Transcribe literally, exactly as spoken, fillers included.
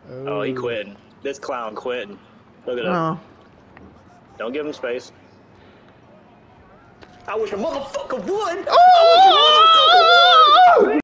Oh, oh he quitting. This clown quitting. Look at him. Oh. Don't give him space. I wish a motherfucker would! Oh! I wish a motherfucker would!